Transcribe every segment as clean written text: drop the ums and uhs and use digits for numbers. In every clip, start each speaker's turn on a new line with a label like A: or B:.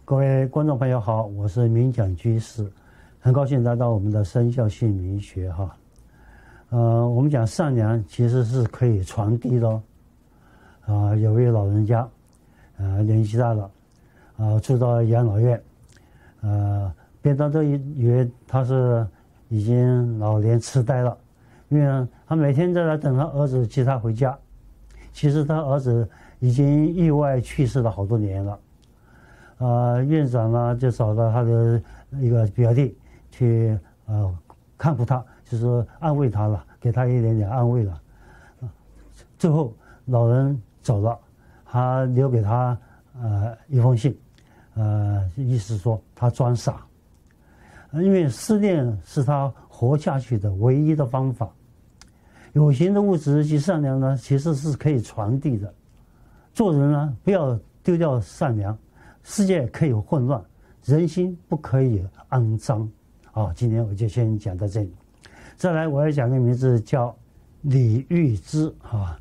A: 各位观众朋友好，我是明讲居士，很高兴来到我们的生肖姓名学哈。我们讲善良其实是可以传递的哦。有位老人家，年纪大了，住到养老院，别人都以为他是已经老年痴呆了，因为他每天在那等他儿子接他回家，其实他儿子已经意外去世了好多年了。院长呢就找到他的一个表弟去看护他，就是安慰他了，给他一点点安慰了。最后老人走了，他留给他一封信，意思说他装傻，因为思念是他活下去的唯一的方法。有形的物质及善良呢，其实是可以传递的。做人呢，不要丢掉善良。世界可以混乱，人心不可以肮脏。今天我就先讲到这里。再来，我要讲个名字叫李玉芝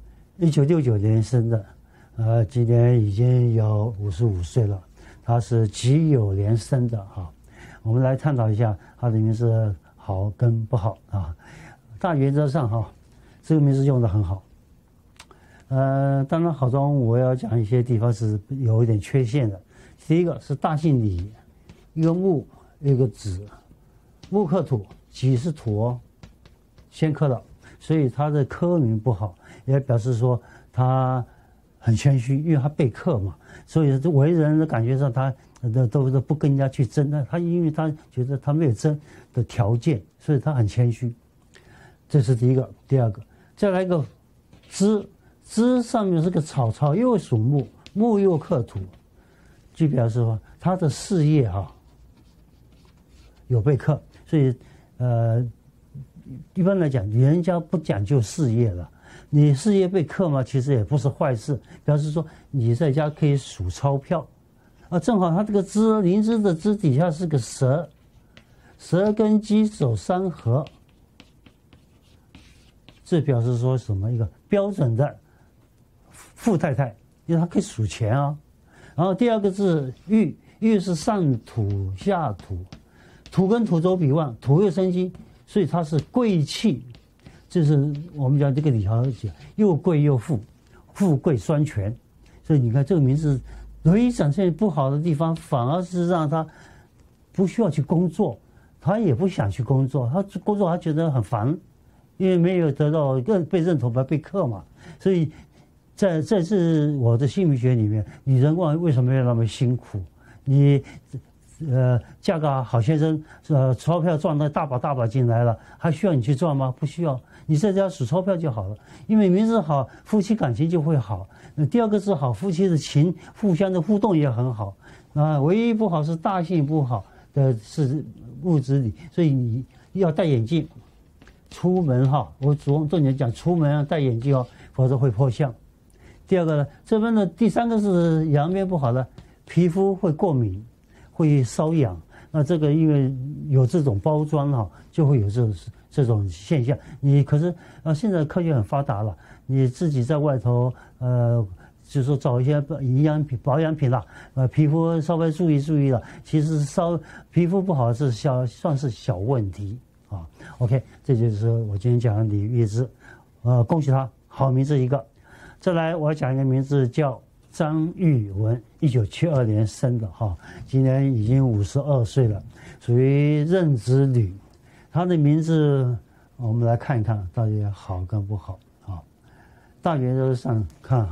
A: ，1969年生的，今年已经有55岁了。他是己酉年生的我们来探讨一下他的名字好跟不好大原则上这个名字用得很好。当然好中我要讲一些地方是有一点缺陷的。第一个是大姓李，一个木，一个子，木克土，己是土先克了，所以他的科名不好，也表示说他很谦虚，因为他被克嘛，所以为人的感觉上他都不跟人家去争，他因为他觉得他没有争的条件，所以他很谦虚。这是第一个。第二个，再来一个枝，枝上面是个草，又属木，木又克土，就表示说他的事业有被克，所以一般来讲人家不讲究事业了，你事业被克嘛，其实也不是坏事，表示说你在家可以数钞票正好他这个枝，灵芝的枝底下是个蛇，蛇跟鸡走三合，这表示说什么？一个标准的富太太，因为他可以数钱然后第二个字玉，玉是上土下土，土跟土走比旺，土又生金，所以它是贵气，就是我们讲这个李小姐又贵又富，富贵双全。所以你看这个名字唯一展现不好的地方，反而是让他不需要去工作，他也不想去工作，他工作他觉得很烦，因为没有得到被认同被克嘛。所以在是我的姓名学里面，女人为什么要那么辛苦？你嫁个好先生，钞票赚得大把进来了，还需要你去赚吗？不需要，你在家数钞票就好了。因为名字好，夫妻感情就会好。第二个字好，夫妻的情互相的互动也很好。唯一不好是大姓不好的是物质里，所以你要戴眼镜，出门我重点讲出门要戴眼镜否则会破相。第二个呢，这边的第三个是阳面不好的，皮肤会过敏，会瘙痒。那这个因为有这种包装就会有这种现象。你可是现在科学很发达了，你自己在外头就是说找一些营养品、保养品皮肤稍微注意了，其实皮肤不好是算是小问题OK， 这就是我今天讲的李玉芝，恭喜他，好名字一个。再来，我要讲一个名字叫张玉文，1972年生的今年已经52岁了，属于壬子女。他的名字我们来看一看到底好跟不好大原则上看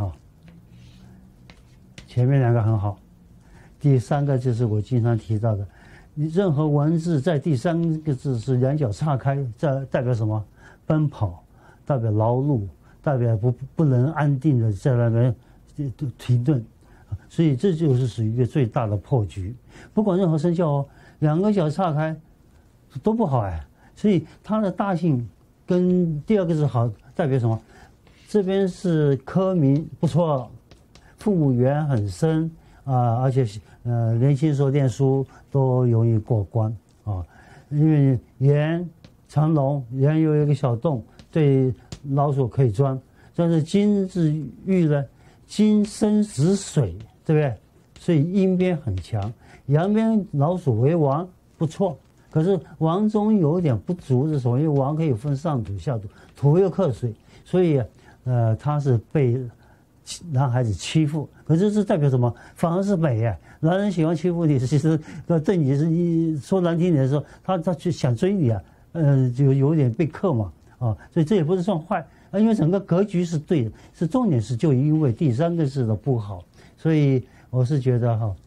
A: 前面两个很好，第三个就是我经常提到的，你任何文字在第三个字是两脚岔开，这代表什么？奔跑，代表劳碌，代表不能安定的在那边停顿，所以这就是属于一个最大的破局。不管任何生肖两个脚岔开都不好所以它的大姓跟第二个字好代表什么？这边是科名不错，父母缘很深而且年轻时候念书都容易过关因为圆长龙，圆有一个小洞，对老鼠可以钻。但是金字玉呢，金生子水，对不对？ 所以阴边很强，阳边老鼠为王不错，可是王中有点不足的时候，因为王可以分上土下土，土又克水，所以他是被男孩子欺负。可是这代表什么？反而是美哎，男人喜欢欺负你，其实对你是一说难听点的时候，他就想追你啊，就有点被克嘛啊，所以这也不是算坏。因为整个格局是对的，是重点是就因为第三个字的不好，所以我是觉得哈，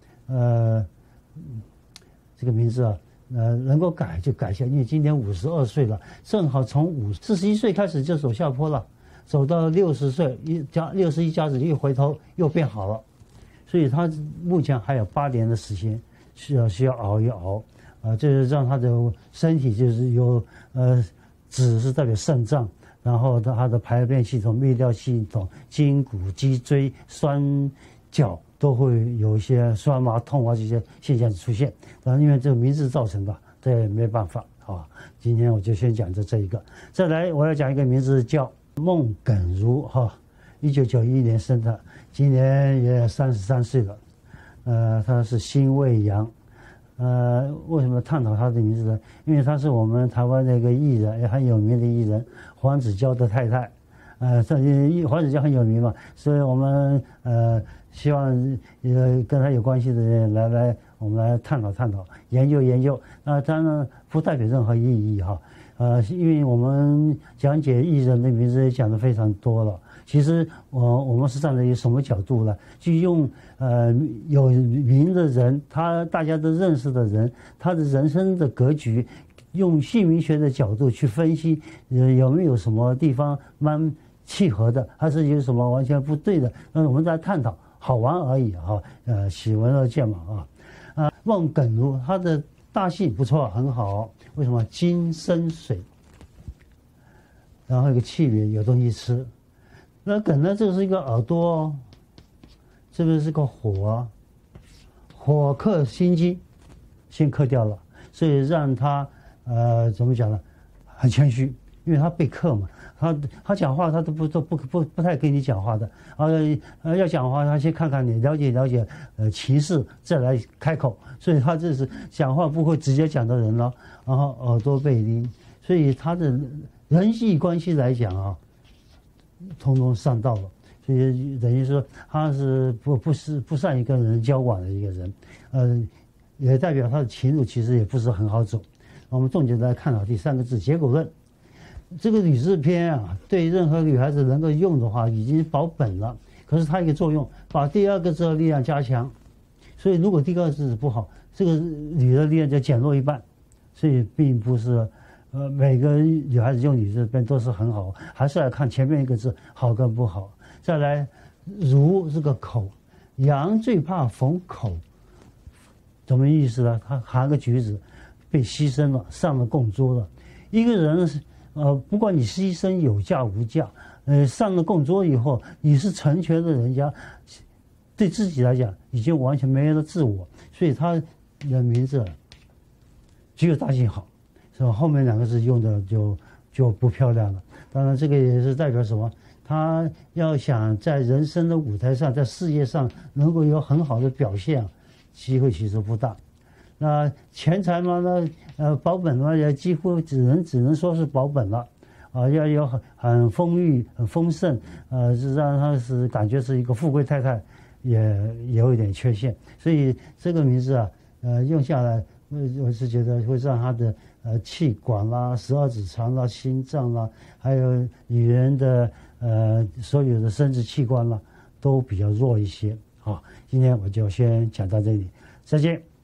A: 这个名字啊，能够改就改一下，因为今年52岁了，正好从41岁开始就走下坡了，走到60岁61加子一回头又变好了，所以他目前还有8年的时间需要熬一熬，这是让他的身体就是有子是代表肾脏。然后它的排便系统、泌尿系统、筋骨、脊椎、酸脚都会有一些酸麻痛啊这些现象出现。然后因为这个名字造成的，这也没办法啊。今天我就先讲这一个，再来我要讲一个名字叫孟耿如哈，1991年生的，今年也33岁了。他是辛未阳。为什么探讨他的名字呢？因为他是我们台湾的一个艺人，也很有名的艺人，黄子佼的太太。黄子佼很有名嘛，所以我们希望跟他有关系的人我们来探讨探讨，研究。当然不代表任何意义哈。因为我们讲解艺人的名字也讲得非常多了。其实我们是站在一个什么角度呢？就用有名的人，大家都认识的人，他的人生的格局，用姓名学的角度去分析，有没有什么地方蛮契合的，还是有什么完全不对的？我们在探讨，好玩而已哈。喜闻乐见嘛啊。孟耿如他的大姓不错，很好。为什么？金生水，然后有个气别，有东西吃。那梗呢？这是一个耳朵哦，这个是个火，火克心机，先克掉了，所以让他怎么讲呢？很谦虚，因为他被克嘛，他讲话他都不太跟你讲话的，要讲话他先看看你，了解情势再来开口，所以他这是讲话不会直接讲到人了，然后耳朵被拎，所以他的人际关系来讲啊。通通上道了，所以等于说他是不善于跟人交往的一个人，也代表他的情路其实也不是很好走。我们重点来看到第3个字结果论，这个吕字篇啊，对任何女孩子能够用的话，已经保本了。可是它一个作用，把第2个字的力量加强，所以如果第2个字不好，这个女的力量就减弱一半，所以并不是。每个女孩子用女字边都是很好，还是要看前面一个字好跟不好。再来，如这个口，羊最怕逢口，什么意思呢？它含个橘子，被牺牲了，上了供桌了。一个人不管你牺牲有价无价，上了供桌以后，你是成全了人家，对自己来讲已经完全没了自我，所以他的名字只有大姓好。是吧？后面2个字用的就不漂亮了。当然，这个也是代表什么？他要想在人生的舞台上，在事业上能够有很好的表现，机会其实不大。那钱财嘛，保本嘛，也几乎只能说是保本了。要有很丰裕、很丰盛，是让他是感觉是一个富贵太太，也有一点缺陷。所以这个名字啊，用下来，我是觉得会让他的。气管啦、12指肠啦、心脏啦，还有女人的所有的生殖器官啦，都比较弱一些。好，今天我就先讲到这里，再见。